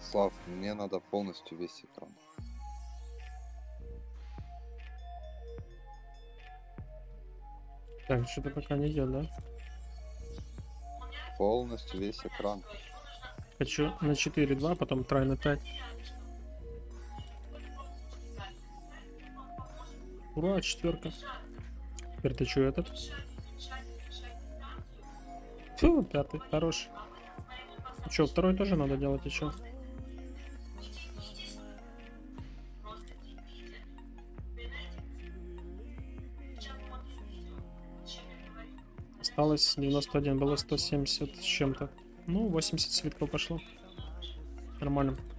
Слав, мне надо полностью весь экран. Так, что-то пока не идет, да? Полностью весь экран. Хочу на 4-2, потом try на 5. Ура, четверка. Теперь ты что, этот? Фу, пятый, хорош. Че, второй тоже надо делать, и что? Осталось 91, было 170 с чем-то. Ну, 80 свитков пошло. Нормально.